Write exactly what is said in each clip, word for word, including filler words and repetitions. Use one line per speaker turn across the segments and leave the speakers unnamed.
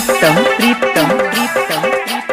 प्रीतम प्रीतम प्रीतम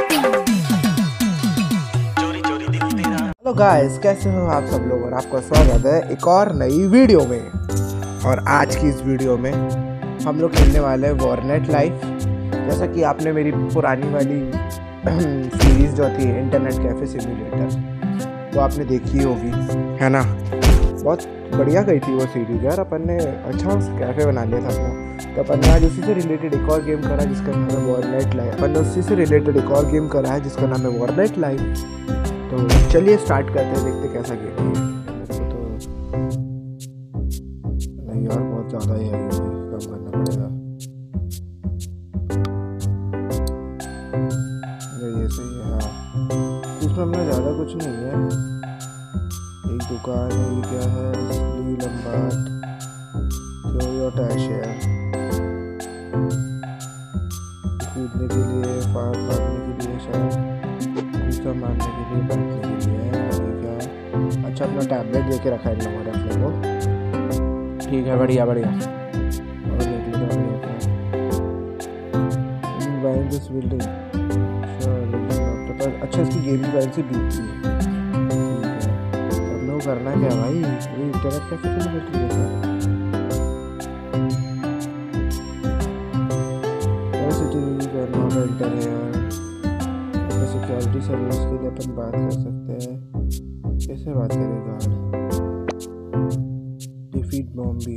hello guys, कैसे हो आप सब लोग। और आपका स्वागत है एक और नई वीडियो में। और आज की इस वीडियो में हम लोग खेलने वाले हैं वॉरनेट लाइफ। जैसा कि आपने मेरी पुरानी वाली सीरीज जो थी इंटरनेट कैफे सिमुलेटर, वो आपने देखी होगी, है ना। बहुत बढ़िया गई थी वो सीरीज यार। अपन ने अच्छा कैफे बना लिया था अपना। तो अपन ने आज उसी से रिलेटेड एक और गेम करा जिसका नाम है वॉरनेट लाइफ। अपन ने उसी से रिलेटेड एक और गेम करा है जिसका नाम है वॉरनेट लाइफ। तो चलिए स्टार्ट करते हैं, देखते कैसा गेम है। मेरे को तो नहीं यार, बहुत ज़्यादा ही है, ये कम करना पड़ेगा। अरे ये सही है। हाँ, इसमें अपना ज़्यादा कुछ नहीं है। एक दुकान है, ये क्या है, ली लंबाट टोयोटा शेयर, कूदने के लिए, फाड़ फाड़ने के लिए, शायद कूदा मारने के लिए, बैठने के लिए है। और ये क्या है, अच्छा अपना टैबलेट लेके रखा है इन लोगों ने अपने को। ठीक है, बढ़िया बढ़िया। और देख लेते हैं बढ़िया क्या है। बाइंग दिस बिल्डिंग, अच्छा इसकी गेमिंग वैल्यू बीतती है। ठीक है, तो अपने को करना क्या है भाई, ये इंटरनेट कैसे शुरू करती है सर। एंटर है यार। सिक्योरिटी सर्विस के लिए अपन बात कर सकते हैं। कैसे बात करेगा डिफीट बॉम्बी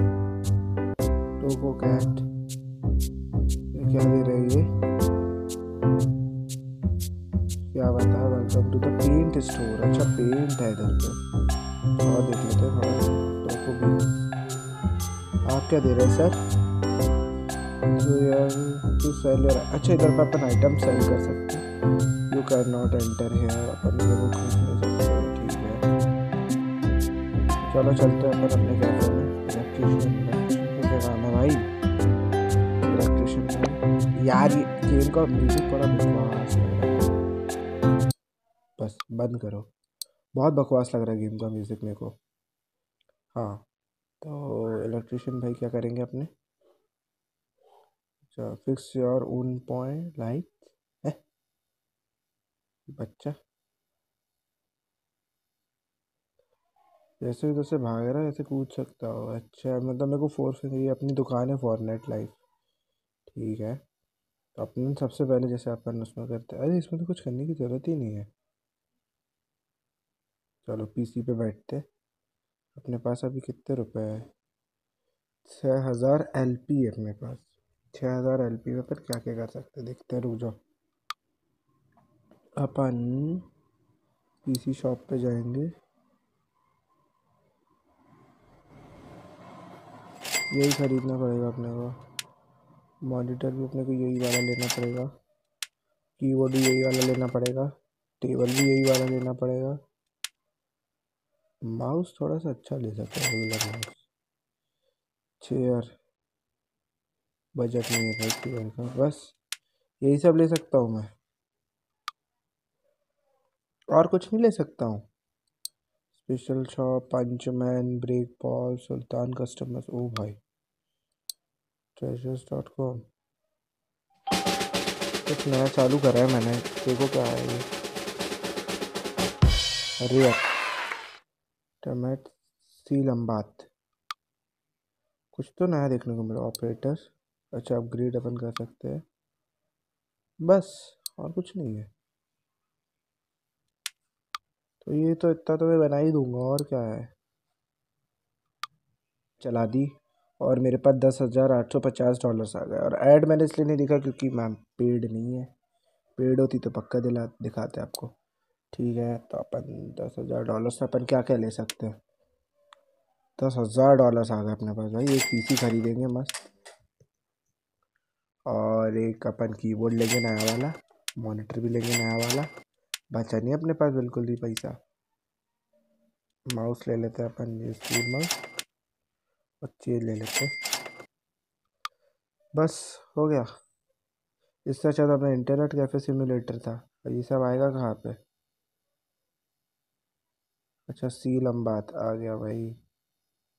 टोको कैट, ये क्या दे रही है, क्या बता। Welcome to the paint store. अच्छा पेंट है इधर पे। और देख लेते हैं टोको भी। आप क्या दे रहे हैं सर। तो यार टू सेल, अच्छा इधर पे अपन आइटम सेल कर सकते हैं। You can not enter here, अपन को खरीद नहीं सकते हैं। ठीक है, चलो चलते हैं अपन अपने कैफे में। इलेक्ट्रिशियन, इलेक्ट्रिशियन को क्या काम है भाई, इलेक्ट्रिशियन में। यार ये गेम का म्यूजिक बड़ा बकवास लग रहा है, बस बंद करो। बहुत बकवास लग रहा है गेम का म्यूजिक मेरे को। हाँ, तो इलेक्ट्रिशियन भाई क्या करेंगे अपने। अच्छा, fix your own point light है बच्चा। जैसे उधर से भाग रहा है ऐसे कूद सकता हो। अच्छा मतलब मेरे को फोर्स, ये अपनी दुकान है फॉरनेट लाइफ। ठीक है, तो अपन सबसे पहले जैसे अपन उसमें करते हैं। अरे इसमें तो कुछ करने की ज़रूरत ही नहीं है। चलो पीसी पे बैठते। अपने पास अभी कितने रुपए है, छः हज़ार एल पी है अपने पास। छः हज़ार एल पी में पर क्या क्या कर सकते हैं देखते हैं, रुक जाओ। अपन पीसी शॉप पे जाएंगे। यही ख़रीदना पड़ेगा अपने को। मॉनिटर भी अपने को यही वाला लेना पड़ेगा। कीबोर्ड भी यही वाला लेना पड़ेगा। टेबल भी यही वाला लेना पड़ेगा। माउस थोड़ा सा अच्छा ले सकते हैं, रेगुलर माउस। चेयर बजट नहीं है फेस्टिवल का, बस यही सब ले सकता हूँ मैं, और कुछ नहीं ले सकता हूँ। स्पेशल शॉप, पंचमैन, ब्रेक बॉल, सुल्तान कस्टमर्स। ओ भाई, ट्रेजर्स डॉट कॉम। कुछ नया चालू करा है मैंने, देखो क्या है ये। अरे टमेट सी लंबात, कुछ तो नया देखने को मिला। ऑपरेटर, अच्छा अपग्रेड अपन कर सकते हैं, बस और कुछ नहीं है। तो ये तो इतना तो मैं बना ही दूंगा, और क्या है। चला दी और मेरे पास दस हज़ार आठ सौ पचास डॉलर्स आ गए। और ऐड मैंने इसलिए नहीं दिखा क्योंकि मैम पेड नहीं है। पेड होती तो पक्का दिला दिखाते आपको। ठीक है, तो अपन दस हज़ार डॉलर से अपन क्या क्या ले सकते हैं। दस हज़ार डॉलर्स आ गए अपने पास भाई। एक पीसी खरीदेंगे मस्त, और एक अपन कीबोर्ड लेंगे नया वाला, मॉनिटर भी लेंगे नया वाला। बचा नहीं अपने पास बिल्कुल भी पैसा। माउस ले लेते हैं अपन, ये स्टील माउस, और चेयर ले लेते हैं, बस हो गया। इससे अच्छा तो अपना इंटरनेट कैफे सिमुलेटर था। और ये सब आएगा कहाँ पे। अच्छा सी लंबात आ गया भाई,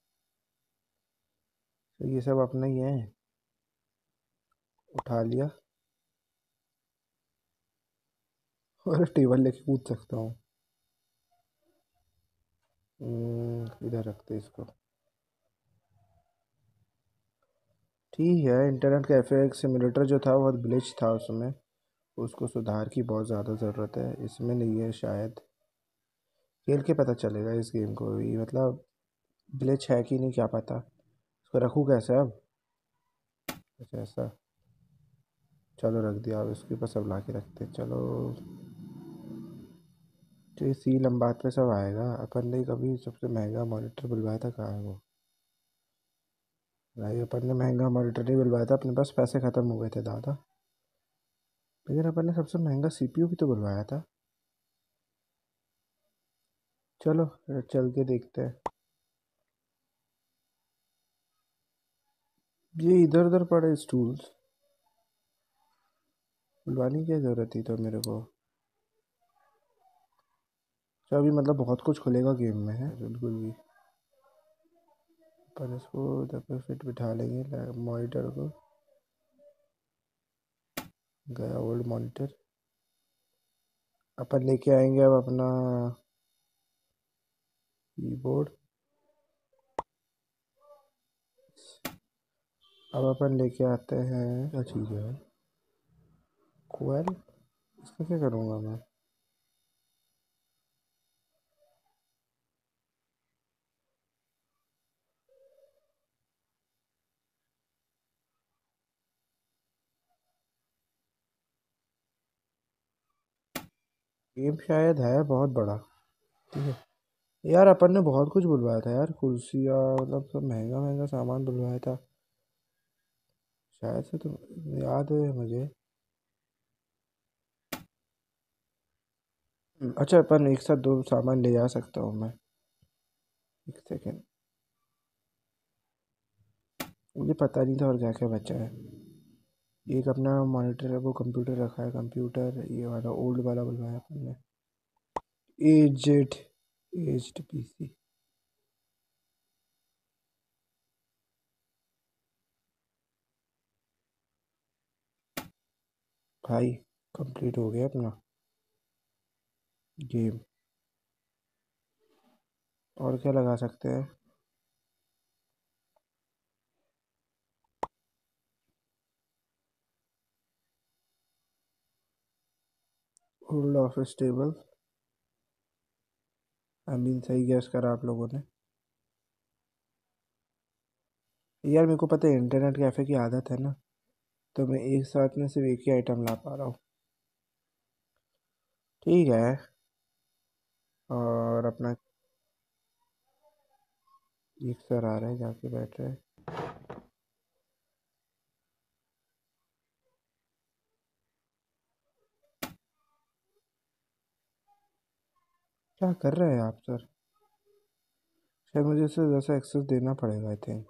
तो ये सब अपना ही है, उठा लिया। और टेबल लेके कूद सकता हूँ। हम्म, इधर रखते इसको। ठीक है, इंटरनेट कैफ़े एक सिमुलेटर जो था बहुत ग्लिच था उसमें, उसको सुधार की बहुत ज़्यादा ज़रूरत है। इसमें नहीं है शायद, खेल के पता चलेगा इस गेम को भी, मतलब ग्लिच है कि नहीं क्या पता। इसको रखूँ कैसे अब? अच्छा ऐसा, चलो रख दिया। अब इसके ऊपर सब ला के रखते हैं, चलो। तो ये सी लंबात पे सब आएगा। अपन ने कभी सबसे महंगा मॉनिटर बुलवाया था, कहाँ है वो? भाई अपन ने महंगा मॉनिटर नहीं बुलवाया था, अपने पास पैसे ख़त्म हो गए थे दादा। लेकिन अपन ने सबसे महंगा सीपीयू भी तो बुलवाया था। चलो चल के देखते हैं। ये इधर उधर पड़े स्टूल्स, बुलवाने की क्या ज़रूरत थी तो मेरे को? तो अभी मतलब बहुत कुछ खुलेगा गेम में है बिल्कुल भी। अपन इसको इधर पे फिट बिठा लेंगे मॉनिटर को। गया ओल्ड मॉनिटर। अपन लेके आएंगे अब अपना कीबोर्ड। अब अपन लेके आते हैं, क्या चीज़ है? कोयल। इसका क्या करूँगा मैं? गेम शायद है बहुत बड़ा। ठीक है यार, अपन ने बहुत कुछ बुलवाया था यार, कुर्सियाँ, मतलब सब महंगा महंगा सामान बुलवाया था शायद से, तो याद है मुझे। अच्छा, अपन एक साथ दो सामान ले जा सकता हूँ मैं? एक सेकेंड, मुझे पता नहीं था और क्या क्या बचा है। एक अपना मॉनिटर है, वो कंप्यूटर रखा है, कंप्यूटर ये वाला ओल्ड वाला बुलवाया अपन ने। Aged aged PC. भाई कंप्लीट हो गया अपना गेम। और क्या लगा सकते हैं? Old office table. I mean सही गैस करा आप लोगों ने। यार मेरे को पता है इंटरनेट कैफ़े की आदत है ना, तो मैं एक साथ में सिर्फ एक ही आइटम ला पा रहा हूँ। ठीक है। और अपना एक सर आ रहे हैं, जाके बैठ रहे हैं। क्या कर रहे हैं आप सर? शायद मुझे इससे जैसा एक्सेस देना पड़ेगा आई थिंक।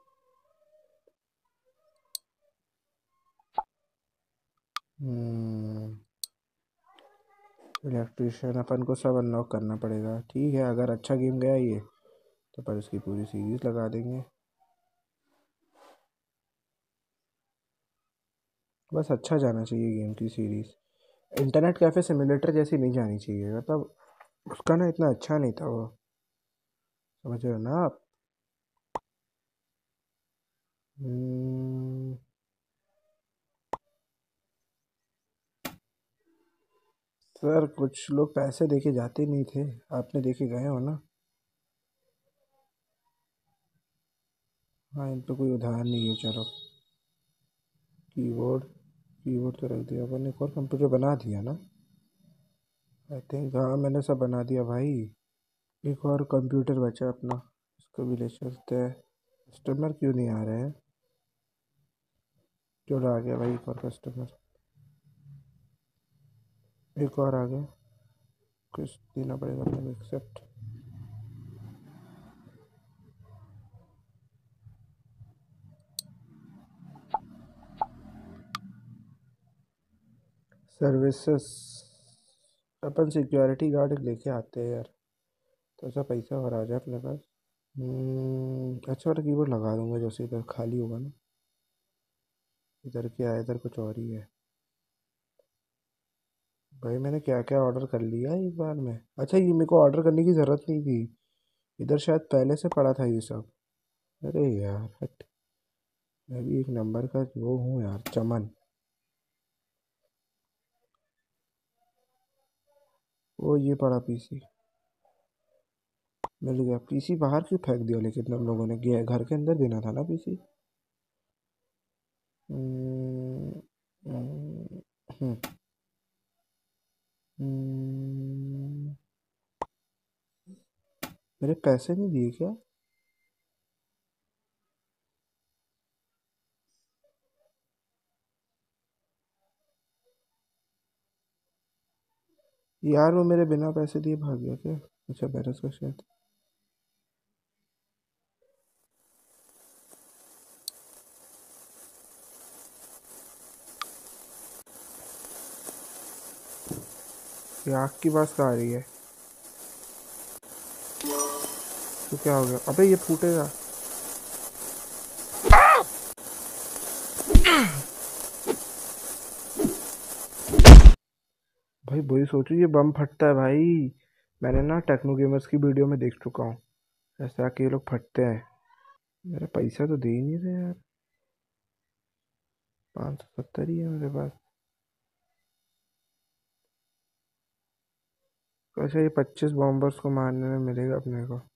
इलेक्ट्रिशियन अपन को सब अनलॉक करना पड़ेगा। ठीक है, अगर अच्छा गेम गया ये तो पर इसकी पूरी सीरीज लगा देंगे। बस अच्छा जाना चाहिए गेम की सीरीज। इंटरनेट कैफ़े सिमुलेटर जैसी नहीं जानी चाहिए, मतलब उसका ना इतना अच्छा नहीं था वो, समझ रहे हो ना आप? हम्म, सर कुछ लोग पैसे देके जाते नहीं थे, आपने देखे गए हो ना? हाँ, इन पे कोई उधार नहीं है, चलो। कीबोर्ड, कीबोर्ड तो रख दिया अपन ने। एक और कंप्यूटर बना दिया ना आई थिंक? हाँ मैंने सब बना दिया भाई। एक और कंप्यूटर बचा अपना, इसको भी ले चलते हैं। कस्टमर क्यों नहीं आ रहे हैं? चलो आ गया भाई एक और कस्टमर। एक और आ गया, कुछ देना पड़ेगा अपने को एक्सेप्ट। सर्विसेज। अपन सिक्योरिटी गार्ड लेके आते हैं यार, तो ऐसा पैसा और आ जाए अपने पास। हम्म, अच्छा वाला कीबोर्ड लगा दूंगा जैसे इधर खाली होगा ना। इधर क्या है? इधर कुछ और ही है। भाई मैंने क्या क्या ऑर्डर कर लिया एक बार में। अच्छा ये मेरे को ऑर्डर करने की ज़रूरत नहीं थी, इधर शायद पहले से पड़ा था ये सब। अरे यार हट, मैं भी एक नंबर का वो हूँ यार, चमन। वो ये पड़ा पीसी, मिल गया। पीसी बाहर क्यों फेंक दिया लेकिन हम लोगों ने, गया घर के अंदर देना था ना पीसी। हम्म, हम्म, हम्म, हम्म, मेरे पैसे नहीं दिए क्या? यार वो मेरे बिना पैसे दिए भाग गया क्या? अच्छा बैरस का शायद। ये आग की बात कहाँ आ रही है? तो क्या हो गया? अबे ये फूटेगा। भाई वही सोचो, ये बम फटता है भाई। मैंने ना टेक्नो गेमर्स की वीडियो में देख चुका हूँ, ऐसा कि ये लोग फटते हैं। मेरा पैसा तो दे ही नहीं रहे यार। पाँच सौ सत्तर ही है मेरे पास। वैसे ये पच्चीस बॉम्बर्स को मारने में मिलेगा अपने को।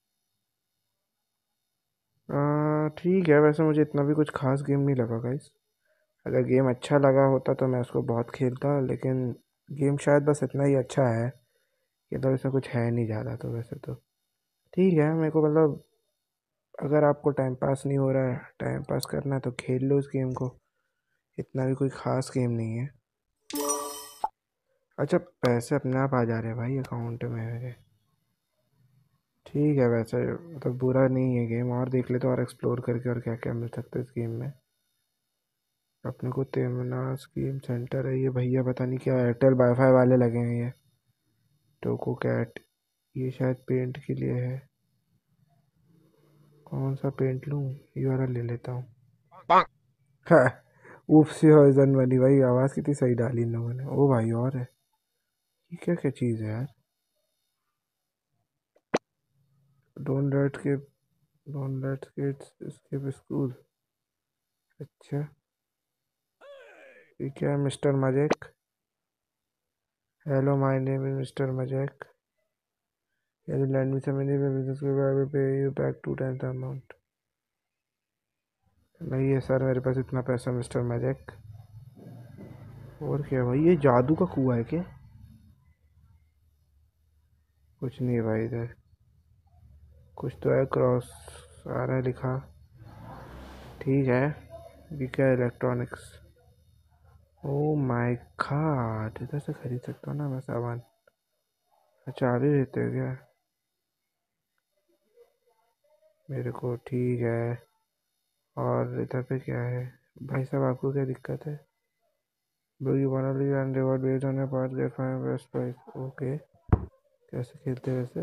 आ, ठीक है, वैसे मुझे इतना भी कुछ खास गेम नहीं लगा गाइस। अगर गेम अच्छा लगा होता तो मैं उसको बहुत खेलता, लेकिन गेम शायद बस इतना ही अच्छा है कि तो ऐसा कुछ है नहीं ज़्यादा। तो वैसे तो ठीक है मेरे को, मतलब अगर आपको टाइम पास नहीं हो रहा है, टाइम पास करना है तो खेल लो इस गेम को। इतना भी कोई ख़ास गेम नहीं है। अच्छा पैसे अपने आप आ जा रहे हैं भाई अकाउंट में मेरे। ठीक है, वैसे मतलब बुरा नहीं है गेम, और देख लेते और एक्सप्लोर करके और क्या क्या मिल सकता है इस गेम में अपने को। तेमनास गेम सेंटर है ये, भैया पता नहीं क्या एयरटेल वाईफाई वाले लगे हैं ये। टोको कैट, ये शायद पेंट के लिए है। कौन सा पेंट लूँ? ये वाला ले लेता हूँ। हाँ, ऊप्स हॉइजन वाली भाई, आवाज़ कितनी सही डाली इन लोगों ने। ओ भाई और है, ये क्या क्या चीज़ है यार? डोंट लेट के don't let kids skip school. अच्छा, ये क्या है? मिस्टर मजेक, hello my name is Mister मजेक, यदि लैंड में समझने में बिजनेस के बारे पे you back to time the amount. नहीं है सर मेरे पास इतना पैसा मिस्टर मजेक। और क्या भाई, ये जादू का कुआं है क्या? कुछ नहीं है भाई इधर। कुछ तो है, क्रॉस आ रहा है लिखा। ठीक है, ये क्या है? इलेक्ट्रॉनिक्स। ओ माय गॉड, इधर से खरीद सकता हूँ ना मैं सामान? अच्छा अभी देते हो क्या मेरे को? ठीक है। और इधर पे क्या है भाई साहब, आपको क्या दिक्कत है? Bro you want leave and reward based on your part get five best price. Okay, कैसे खेलते हैं वैसे?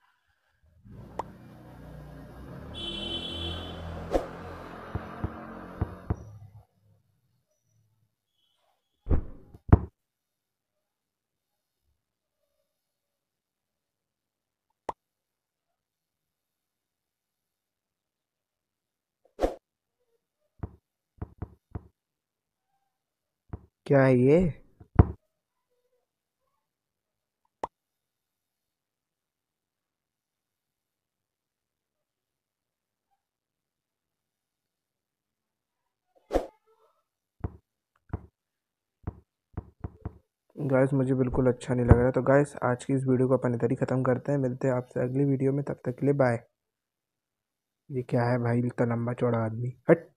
क्या है ये? गाइस मुझे बिल्कुल अच्छा नहीं लग रहा। तो गाइस आज की इस वीडियो को अपन इधर ही ख़त्म करते हैं, मिलते हैं आपसे अगली वीडियो में, तब तक के लिए बाय। ये क्या है भाई, इतना लंबा चौड़ा आदमी, हट।